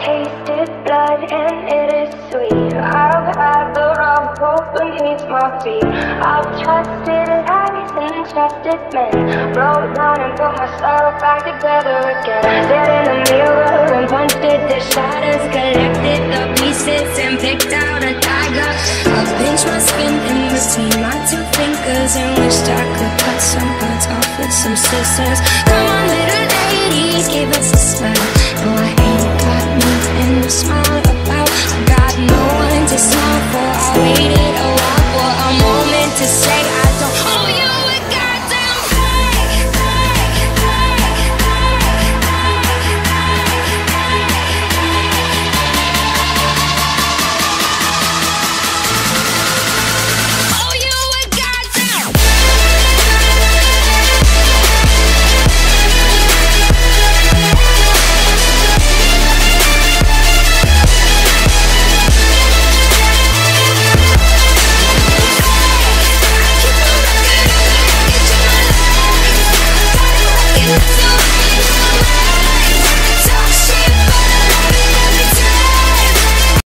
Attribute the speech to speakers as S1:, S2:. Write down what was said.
S1: tasted blood and it is sweet. I've had the rug pulled beneath my feet. I've trusted lies and trusted men. Broke down and put myself back together again. Stared in the mirror and punched it to shatters. Collected the pieces and picked out a tiger. I've pinched my skin in between my two fingers and wished I could cut some parts off with some scissors. Come on, little lady,